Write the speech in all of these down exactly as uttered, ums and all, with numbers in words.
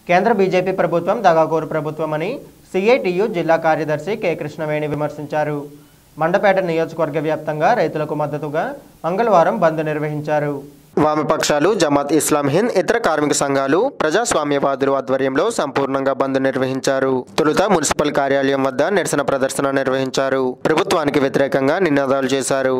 కేంద్ర బీజేపీ ప్రభుత్వం దగాకోరు ప్రభుత్వమని సిఐటియు జిల్లా కార్యదర్శి కె కృష్ణవేణి విమర్శించారు. మండపేట నియోజకవర్గ వ్యాప్తంగా రైతులకు మద్దతుగా మంగళవారం బంద్ నిర్వహించారు. వామపక్షాలు, జమాత్ ఇస్లాం హింద్, ఇతర కార్మిక సంఘాలు, ప్రజాస్వామ్యవాదులు ఆధ్వర్యంలో సంపూర్ణంగా బంద్ నిర్వహించారు. తొలుత మున్సిపల్ కార్యాలయం వద్ద నిరసన ప్రదర్శన నిర్వహించారు. ప్రభుత్వానికి వ్యతిరేకంగా నినాదాలు చేశారు.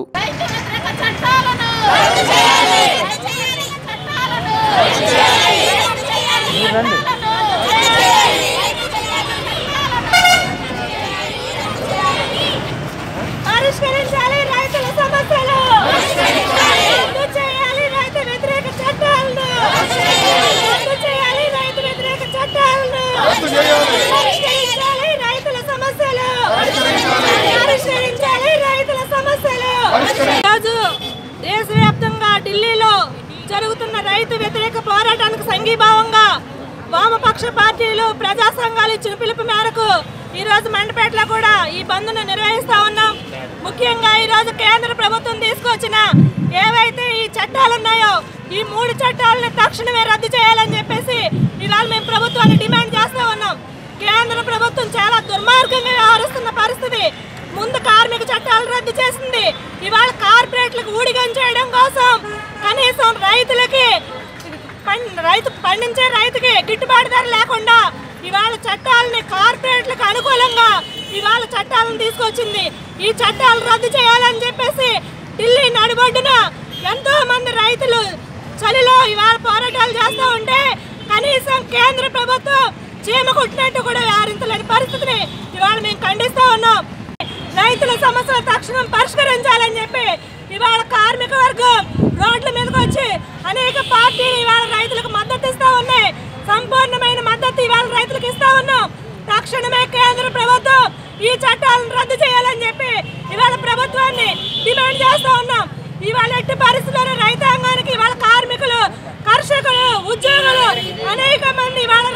దేశవ్యాప్తంగా ఢిల్లీలో జరుగుతున్న రైతు వ్యతిరేక పోరాటానికి సంఘీభావంగా వామపక్ష పార్టీలు, ప్రజా సంఘాలు ఇచ్చిన పిలుపు మేరకు ఈ రోజు మండపేటలో కూడా ఈ బంద్ను నిర్వహిస్తా ఉన్నాం. ముఖ్యంగా ఈ రోజు కేంద్ర ప్రభుత్వం తీసుకొచ్చిన ఏవైతే ఈ చట్టాలు ఉన్నాయో ఈ మూడు చట్టాలను తక్షణమే రద్దు చేయాలని చెప్పేసి ఇవాళ మేము ప్రభుత్వాన్ని డిమాండ్ చేస్తా ఉన్నాం. కేంద్ర ప్రభుత్వం చాలా దుర్మార్గంగా వ్యవహరిస్తున్న పరిస్థితి. ముందు కార్మిక చట్టాలు రద్దు చేసింది, ఇవాళ కార్పొరేట్లకు ఊడిగం చేయడం కోసం కనీసం రైతులకి రైతు పండించే రైతుకి గిట్టుబాటు ధర లేకుండా ఇవాళ చట్టాలని కార్పొరేట్లకు అనుకూలంగా ఇవాళ చట్టాలను తీసుకొచ్చింది. ఈ చట్టాలు రద్దు చేయాలని చెప్పేసి ఢిల్లీ నడిబొడ్డున ఎంతో మంది రైతులు చలిలో ఇవాళ పోరాటాలు చేస్తూ ఉంటే కనీసం కేంద్ర ప్రభుత్వం చీమ కుట్టినట్టు కూడా వ్యవహరించలేని పరిస్థితిని ఇవాళ మేము ఖండిస్తూ ఉన్నాం. రైతుల సమస్యలు తక్షణం పరిష్కరించాలని చెప్పి ఇవాళ కార్మిక వర్గం రోడ్ల మీదకి వచ్చి అనేక పార్టీలు ఇవాళ రైతులకు మద్దతు ఇస్తా ఉన్నాయి. సంపూర్ణమైన మద్దతు ఇవాళ రైతులకు ఇస్తా ఉన్నాం. తక్షణమే కేంద్ర ప్రభుత్వం ఈ చట్టాలను రద్దు చేయాలని చెప్పి ఇవాళ ప్రభుత్వాన్ని డిమాండ్ చేస్తా ఉన్నాం. ఇవాళ ఎట్టి పరిస్థితుల్లో రైతాంగానికి ఇవాళ కార్మికులు, కర్షకులు, ఉద్యోగులు అనేక మంది ఇవాళ